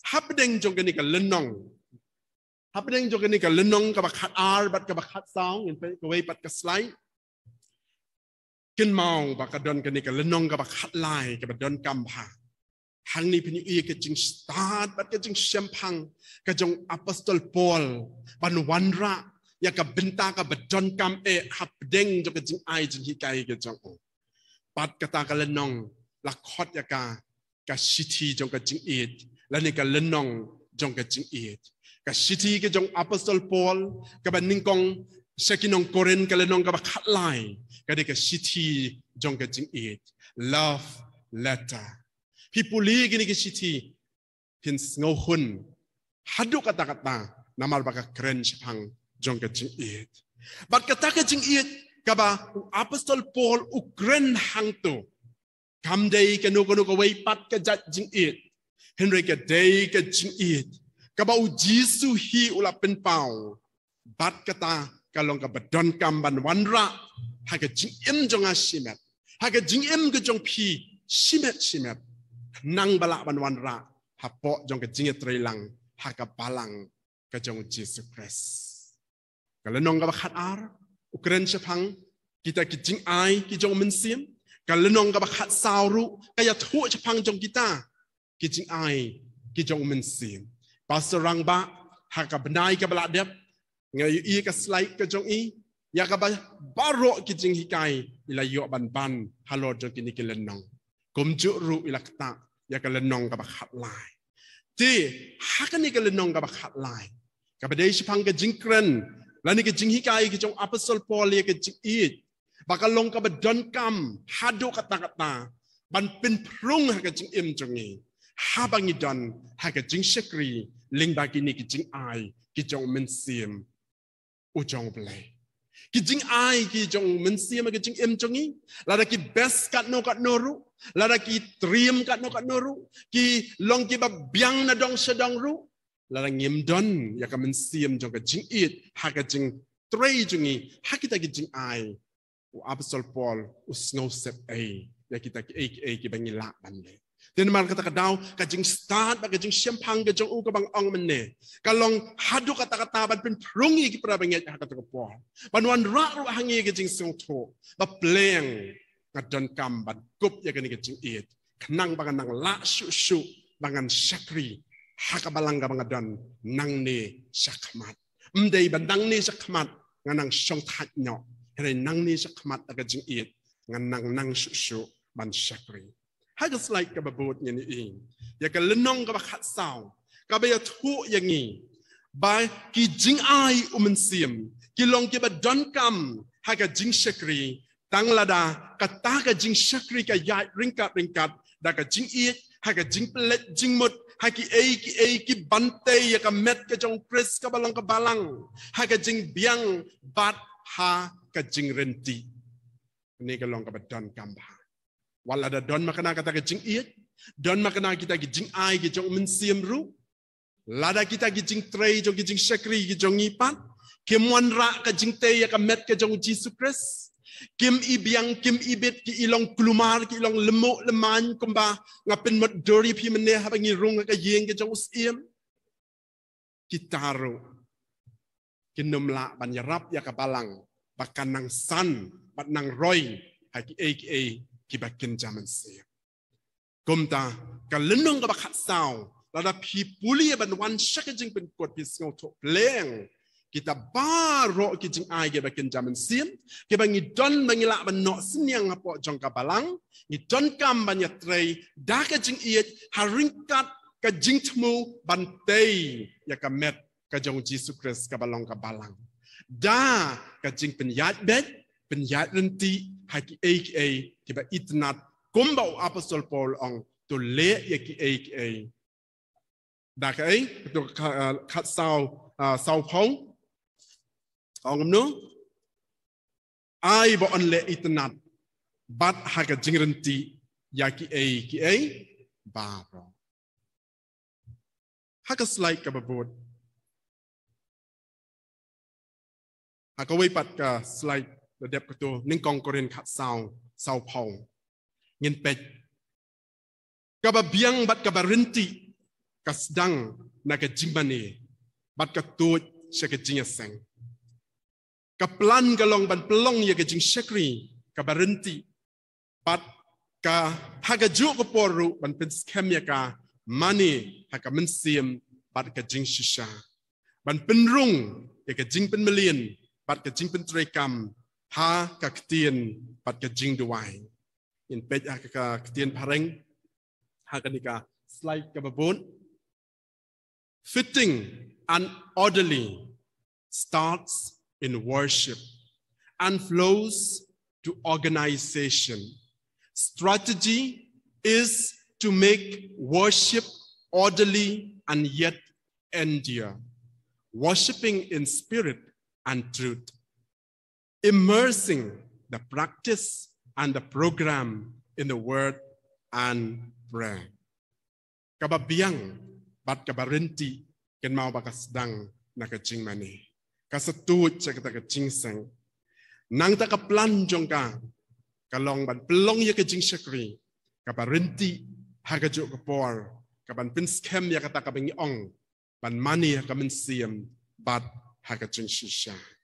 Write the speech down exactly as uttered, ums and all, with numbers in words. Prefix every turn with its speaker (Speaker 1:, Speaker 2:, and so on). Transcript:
Speaker 1: ฮับเด้งจงกันนี่กับเล่นน้องฮับเด้งจงกันนี่กับเล่นน้องกับบักขัดอาร์บัดกับบักขัดสองเห็นไปกับไว้บัดกับสไลด์กินเมาบักกระดอนกันนี่กับเล่นน้องกับบักขัดลายกับบัดดอนกำผาทางนี้พินิจก็จึงสตาร์ทบัดก็จึงเชื่อมพังก็จงอัปสตอลปอลบันวันระอยากกับบินตากับบัดดอนกำเอฮับเด้งจงก็จึงไอจึงฮิไกก็จงปัดกตากันเล่นน้องลักคอดยากากับชิทีจงก็จึงเอ็ดและนี่ก็เล่นน้องจงก็จึงเอ็ดกับชิทีก็จงอัปสตอลปอลกับบันนิงกงเชกินองโครินก็เล่นน้องกับขัดลายก็ได้กับชิทีจงก็จึงเอ็ด love letterพี่ปุลีกินกิชิทีพินสงหุนฮัดดุกตากตานามาบักเครนชพังจงกจิงเอ็ดบัดกตากจิงเอ็ดกับอัปสตอลปอลอุกเรนฮังตุคำใดกันนูกันนูกไว้ปัดกจัดจิงเอ็ดเฮนริกใดกันจิงเอ็ดกับอุจิสุฮีอุลาเป็นเป่าบัดกตากันลงกับบัดดอนกำบันวันระหากจิงเอ็มจงอาชิเมตหากจิงเอ็มก็จงพีชิเมตชิเมตนังบลาบันวันระฮับปอจงกจิงเตรลังฮักบาลังกจงเยซูคริสต์กะละนองกับขัดอาร์อุกเรนชพังกิตากิจิงไอกิจงมันเสียมกะละนองกับขัดซาวรุกะยะทั่วชพังจงกิตากิจิงไอกิจงมันเสียมปาสรังบะฮักบนายกับบลาเดบไงอีกับสไลด์กจงอีอยากกับบาโรกิจิงฮิกายอิลายอบันบันฮัลโหลจงกินิกิละนองกุมจุรุอิลักตาอยากกันเล่นนองกับขัดลายที่ฮักนี่กันเล่นนองกับขัดลายกับเดชพังกับจิงเกรนแล้วนี่กับจิงฮิกายกับจงอัปสอลปอลีกับจิงอีดบักลงกับดอนกัมฮัดดูกับตากตาบันเป็นพรุ่งฮักกับจิงเอ็มจงงี้ฮับังอีดอนฮักกับจิงเชกรีลิงบากินี่กับจิงไอกับจงเมนเซียมอุจงเปลยกิจิงไอกิจงมันเสียมากิจิงเอ็มจงงี้แล้วกิเบสกัดโนกัดโนรุแล้วกิเตรียมกัดโนกัดโนรุกิลงกิแบบเบียงนาดองเสดองรุแล้วเงียมดอนอยากมันเสียมจงกิจิงอีดหากจิงเตรย์จงงี้หากกิตากิจิงไออุอับสอลปอลอุสโนเซปเออยากกิตากิเอเอกิบังยิละบันเลยเดินมาkata kadau kajing start kajing siampang kajing u kabang ong menne kalong hadu kata kata ban pen prungi ki pra banget kata kapol ban wan ra ru hangi kajing song tho ba pleng kadon kam ban kup ya kani kajing it knang bangan nang la shu shu bangan sakri hakabalang ka bangadon nang ni sakmat mdei ban nang ni sakmat nganang song that nyo hele nang ni sakmat kajing it nganang nang shu shu ban sakriให้ก็สไลด์กับบทอย่างนี้เองอยากจะเล่นน้องกับขัดสาวกับอยากทั่วอย่างนี้บายกิจิงไออุมันเสียมกิลองกิบดอนกัมให้กับจิงเชกรีตั้งระดากับตากับจิงเชกรีกับยายริงกัดริงกัดดากับจิงอีดให้กับจิงเปล็ดจิงหมดให้กิเอกิเอกิบันเตยกับเม็ดกับจงคริสกับบาลังกับบาลังให้กับจิงเบียงบัดฮากับจิงเรนตีนี่ก็ลองกับดอนกัมพาวันละดอนมาขณะkita ke jing iet don ma kena kita ke jing ai ke jong men siam ru lada kita ke jing trei jong ke jing shakri ke jong ipat kim wan ra ke jing te ya ke met ke jong Jesus Christ kim ibiang kim ibet ki ilong klumar ki ilong lemo leman kumba ngapin mod dori pi mene ha bangi rung ke yeng ke jong usiem kitaro kinum la ban yarap ya ke balang bakan nang san bat nang roy ha ki e ki e kibakin zaman siap. Kumta kalendong kabakat saw, lada pipuli ban wan syakajing pen kot pisngau tok leng. Kita baro kijing ai kibakin zaman siap. Kibangi don bangila ban nok sinyang ngapok jong kabalang. Ni don kam ban yatrei dah kajing iet haringkat kajing temu ban tei ya kamet kajong Jesus Christ kabalong kabalang. Dah kajing penyat bet penyat renti haki A K A kiba itnat kumbau apostol Paul ong to le yaki A K A dak ai to khat sau sau phong ong no ai bo on le itnat bat haka jingrenti yaki A K A ba ro haka slide ka babot haka wei pat ka slideระดับกตัวนิ่งกองกรีนขัดสาวสาวพองเงินเป็ดกับเบียงบัดกับรินติก kasdang na kajing mani bat katut sa kajing aseng. Kaplan kalong ban pelong ya kajing syakri kabarenti bat ka hagaju kaporu ban penskem ya ka mani haka mensiam bat kajing shisha. Ban penrung ya kajing penmelian bat kajing pentrekam ha kaktian bat kajing duai. In pej ka kaktian pareng ha kanika slide kababon. Fitting and orderly starts in worship and flows to organization. Strategy is to make worship orderly and yet endure. Worshipping in spirit and truth. Immersing the practice and the program in the word and prayer. Kababiang bat kabarenti ken mau bakasdang na kajing mani. Kasatut sa kita kajing sang. Nang ta kaplan jong ka kalong ban pelong ya kajing syakri kabarenti hagajo kapor kaban pinskem ya kata kabingi ong ban mani kamen siam bat hagajing shisha.